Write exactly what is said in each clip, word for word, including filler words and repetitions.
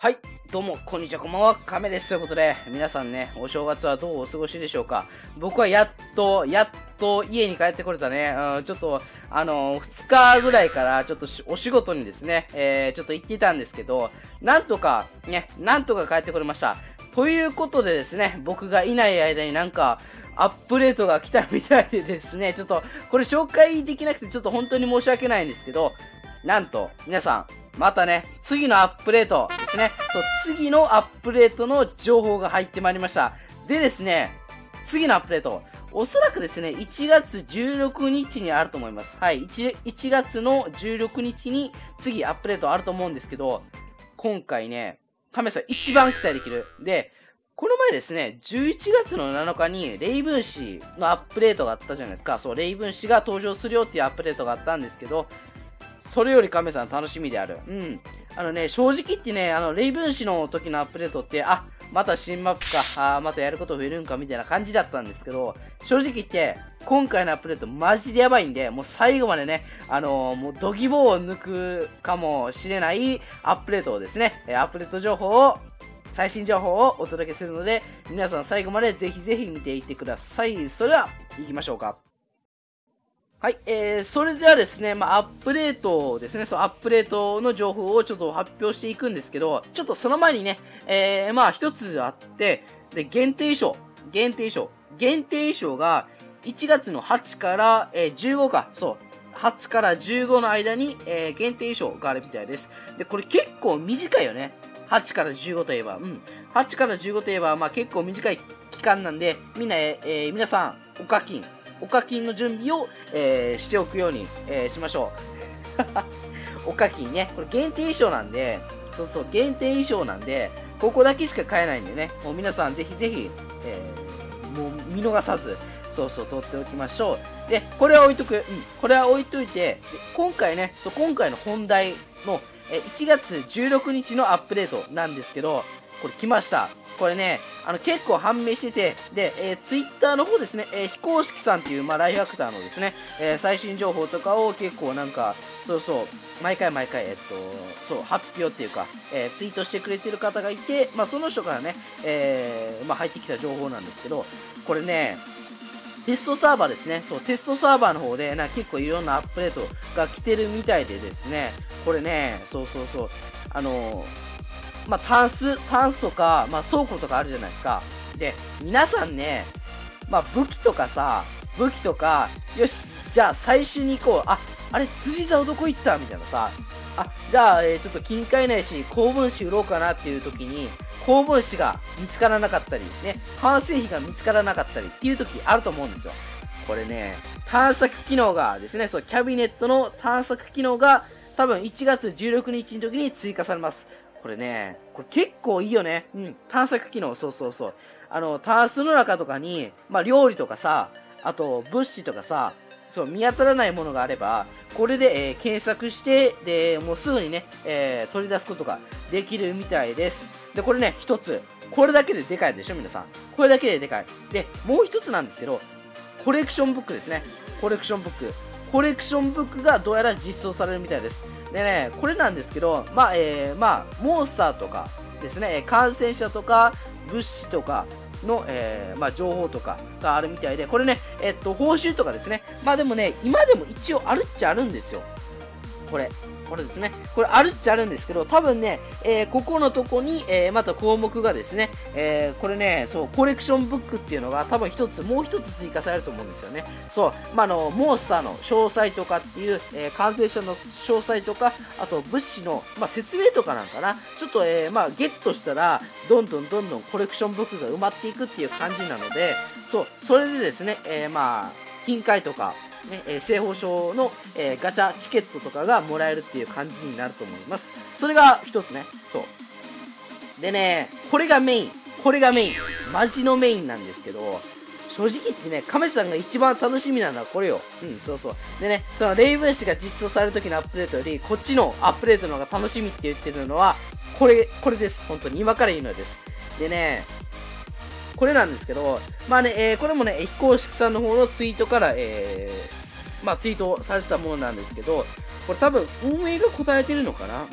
はい、どうも、こんにちは、こんばんは、亀です。ということで、皆さんね、お正月はどうお過ごしでしょうか。僕はやっと、やっと家に帰ってこれたね。うん、ちょっと、あのー、ふつかぐらいから、ちょっとお仕事にですね、えー、ちょっと行っていたんですけど、なんとか、ね、なんとか帰ってこれました。ということでですね、僕がいない間になんか、アップデートが来たみたいでですね、ちょっと、これ紹介できなくてちょっと本当に申し訳ないんですけど、なんと、皆さん、またね、次のアップデートですね。そう、次のアップデートの情報が入ってまいりました。でですね、次のアップデート、おそらくですね、いちがつじゅうろくにちにあると思います。はい、1, いちがつのじゅうろくにちに次アップデートあると思うんですけど、今回ね、亀さん一番期待できる。で、この前ですね、じゅういちがつのなのかに、レイブン氏のアップデートがあったじゃないですか。そう、レイブン氏が登場するよっていうアップデートがあったんですけど、それより亀さん楽しみである。うん。あのね、正直言ってね、あの、レイブン氏の時のアップデートって、あ、また新マップか、あまたやること増えるんかみたいな感じだったんですけど、正直言って、今回のアップデートマジでやばいんで、もう最後までね、あのー、もうドギボを抜くかもしれないアップデートをですね、アップデート情報を、最新情報をお届けするので、皆さん最後までぜひぜひ見ていってください。それでは、行きましょうか。はい、えー、それではですね、まあ、アップデートですね、そう、アップデートの情報をちょっと発表していくんですけど、ちょっとその前にね、えー、まあ、一つあって、で、限定衣装、限定衣装、限定衣装が、いちがつのはちから、えー、じゅうごか、そう、はちからじゅうごの間に、えー、限定衣装があるみたいです。で、これ結構短いよね。はちからじゅうごといえば、うん。はちからじゅうごといえば、まあ結構短い期間なんで、みんな、えー、皆さん、お課金、お課金の準備を、えー、しておくように、えー、しましょう。お課金ね。これ限定衣装なんで、そうそう、限定衣装なんで、ここだけしか買えないんでね。もう皆さんぜひぜひ、えー、もう見逃さず、そうそう、取っておきましょう。で、これは置いとく。うん、これは置いといて、今回ね、そう、今回の本題の、えいちがつじゅうろくにちのアップデートなんですけど、これ来ました。これね、あの結構判明してて、で、えー、ツイッターの方ですね、えー、非公式さんっていう、まあ、ライフアクターのですね、えー、最新情報とかを結構なんか、そうそう、毎回毎回、えっと、そう、発表っていうか、えー、ツイートしてくれてる方がいて、まあ、その人からね、えー、まあ、入ってきた情報なんですけど、これね、テストサーバーですね。そう、テストサーバーの方で、な結構いろんなアップデートが来てるみたいでですね、これね、そうそうそう、あのー、まあ、タンス、タンスとか、まあ、倉庫とかあるじゃないですか。で、皆さんね、まあ、武器とかさ、武器とか、よし、じゃあ最終に行こう。あ、あれ、辻竿どこ行ったみたいなさ。あ、じゃあ、えー、ちょっと金塊ないし、高分子売ろうかなっていう時に、高分子が見つからなかったり、ね、完成比が見つからなかったりっていう時あると思うんですよ。これね、探索機能がですね、そう、キャビネットの探索機能が多分いちがつじゅうろくにちの時に追加されます。これね、これ結構いいよね。うん、探索機能、そうそうそう。あの、タンスの中とかに、まあ、料理とかさ、あと、物資とかさ、そう、見当たらないものがあれば、これで、えー、検索して、で、もうすぐにね、えー、取り出すことができるみたいです。で、これね、一つ。これだけででかいでしょ、皆さん。これだけででかい。で、もう一つなんですけど、コレクションブックですね。コレクションブック。コレクションブックがどうやら実装されるみたいです。でね、これなんですけど、まあ、えー、まあ、モンスターとかですね、感染者とか、物資とかの、えー、まあ、情報とかがあるみたいで、これね、えっと、報酬とかですね。まあでもね、今でも一応あるっちゃあるんですよ。これ。これですね。これあるっちゃあるんですけど、多分ね、えー、ここのとこに、えー、また項目がですね、えー、これね、そう、コレクションブックっていうのが多分一つ、もう一つ追加されると思うんですよね。そう、まあ、あの、モンスターの詳細とかっていう、えー、完成者の詳細とか、あと物資の、まあ、説明とかなんかな。ちょっと、えー、まあ、ゲットしたら、どんどんどんどんコレクションブックが埋まっていくっていう感じなので、そう、それでですね、えー、まあ、金塊とか、ね、えー、正方証の、えー、ガチャチケットとかがもらえるっていう感じになると思います。それが一つね。そう。でね、これがメイン。これがメイン。マジのメインなんですけど、正直言ってね、亀さんが一番楽しみなのはこれよ。うん、そうそう。でね、そのレイブン氏が実装される時のアップデートより、こっちのアップデートの方が楽しみって言ってるのは、これ、これです。本当に今から言うのです。でね、これなんですけど、まあね、えー、これもね、非公式さんの方のツイートから、えー、まあツイートされてたものなんですけど、これ多分運営が答えてるのかな。うん。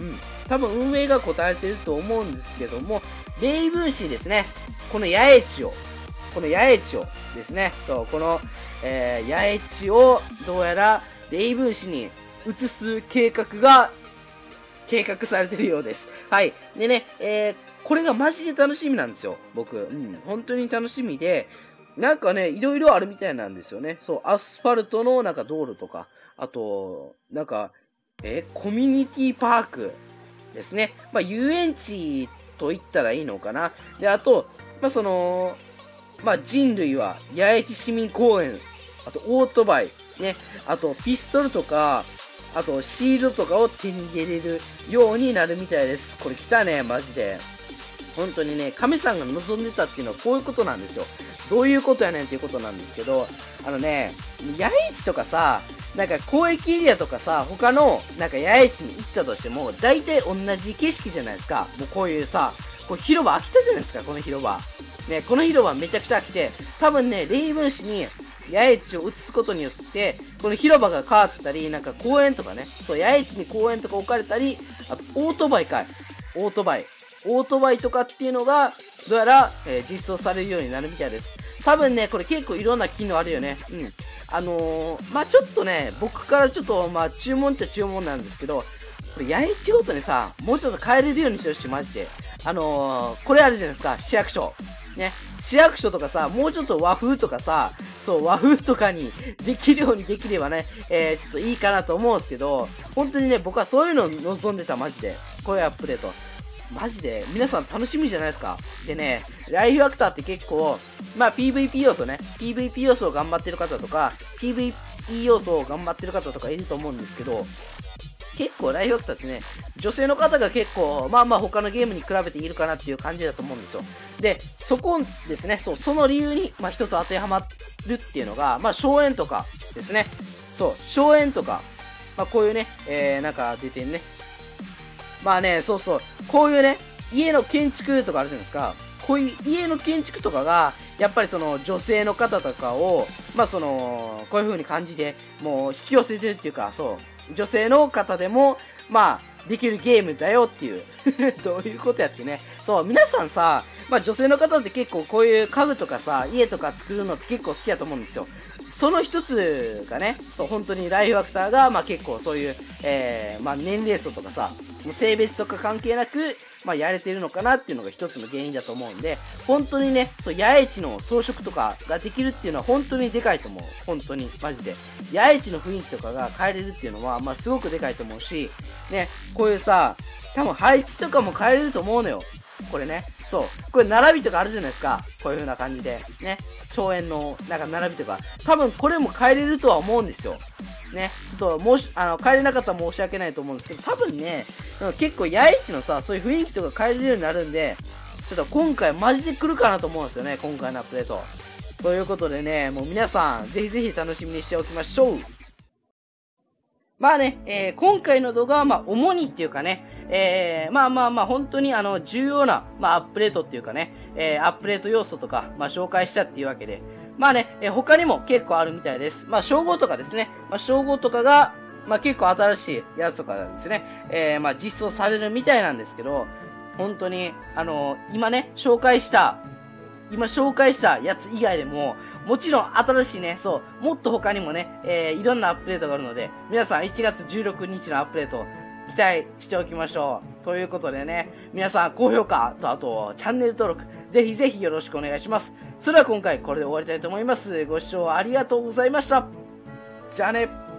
多分運営が答えてると思うんですけども、レイブンシーですね。この八重地を、この八重地をですね、そう、この、えー、八重地をどうやらレイブンシーに移す計画が計画されてるようです。はい。でね、えー、これがマジで楽しみなんですよ、僕。うん、本当に楽しみで、なんかね、いろいろあるみたいなんですよね。そう、アスファルトのなんか道路とか、あと、なんか、え、コミュニティパークですね。まあ、遊園地と言ったらいいのかな。で、あと、まあ、その、まあ、人類は八重地市民公園、あとオートバイ、ね、あとピストルとか、あとシールドとかを手に入れれるようになるみたいです。これ来たね、マジで。本当にね、亀さんが望んでたっていうのはこういうことなんですよ。どういうことやねんっていうことなんですけど、あのね、八重地とかさ、なんか交易エリアとかさ、他のなんか八重地に行ったとしても、大体同じ景色じゃないですか。もうこういうさ、こう広場飽きたじゃないですか、この広場。ね、この広場めちゃくちゃ飽きて、多分ね、レイブン市に八重地を移すことによって、この広場が変わったり、なんか公園とかね、そう、八重地に公園とか置かれたり、あとオートバイかい。オートバイ。オートバイとかっていうのが、どうやら、えー、実装されるようになるみたいです。多分ね、これ結構いろんな機能あるよね。うん。あのー、まあちょっとね、僕からちょっと、まあ注文っちゃ注文なんですけど、これ八重地ごとにさ、もうちょっと変えれるようにしてほしい、マジで。あのー、これあるじゃないですか、市役所。ね。市役所とかさ、もうちょっと和風とかさ、そう、和風とかにできるようにできればね、えー、ちょっといいかなと思うんですけど、本当にね、僕はそういうのを望んでた、マジで。こういうアップデート。マジで、皆さん楽しみじゃないですか。でね、ライフアクターって結構、まあ ピーブイピー 要素ね、ピーブイピー 要素を頑張ってる方とか、ピーブイピー 要素を頑張ってる方とかいると思うんですけど、結構ライフアクターってね、女性の方が結構、まあまあ他のゲームに比べているかなっていう感じだと思うんですよ。で、そこですね、そう、その理由に、まあ一つ当てはまるっていうのが、まあ荘園とかですね。そう、荘園とか、まあこういうね、えー、なんか出てんね。まあね、そうそう、こういうね、家の建築とかあるじゃないですか。こういう家の建築とかが、やっぱりその女性の方とかを、まあその、こういう風に感じで、もう引き寄せてるっていうか、そう、女性の方でも、まあ、できるゲームだよっていう。どういうことやってね。そう、皆さんさ、まあ女性の方って結構こういう家具とかさ、家とか作るのって結構好きだと思うんですよ。その一つがね、そう、本当にライフアクターが、まあ結構そういう、えー、まあ年齢層とかさ、もう性別とか関係なく、まあやれてるのかなっていうのが一つの原因だと思うんで、本当にね、そう、八重地の装飾とかができるっていうのは本当にでかいと思う。本当に、マジで。八重地の雰囲気とかが変えれるっていうのは、まあすごくでかいと思うし、ね、こういうさ、多分配置とかも変えれると思うのよ。これね。そう。これ並びとかあるじゃないですか。こういう風な感じで。ね。荘園の、なんか並びとか。多分これも変えれるとは思うんですよ。ね。ちょっと、申し、あの、変えれなかったら申し訳ないと思うんですけど、多分ね、うん、結構八重地のさ、そういう雰囲気とか変えれるようになるんで、ちょっと今回マジで来るかなと思うんですよね。今回のアップデート。ということでね、もう皆さん、ぜひぜひ楽しみにしておきましょう。まあね、えー、今回の動画は、まあ、主にっていうかね、えー、まあまあまあ、本当にあの、重要な、まあ、アップデートっていうかね、えー、アップデート要素とか、まあ、紹介したっていうわけで、まあね、えー、他にも結構あるみたいです。まあ、称号とかですね、まあ、称号とかが、まあ、結構新しいやつとかですね、えー、まあ、実装されるみたいなんですけど、本当に、あのー、今ね、紹介した、今紹介したやつ以外でも、もちろん新しいね、そう、もっと他にもね、えー、いろんなアップデートがあるので、皆さんいちがつじゅうろくにちのアップデート、期待しておきましょう。ということでね、皆さん高評価と、あと、チャンネル登録、ぜひぜひよろしくお願いします。それでは今回これで終わりたいと思います。ご視聴ありがとうございました。じゃあね。